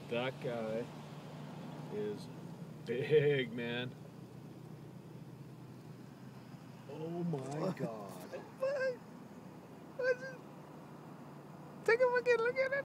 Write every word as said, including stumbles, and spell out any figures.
That guy is big, man. Oh my god. What? What's it? Take a look at look at it.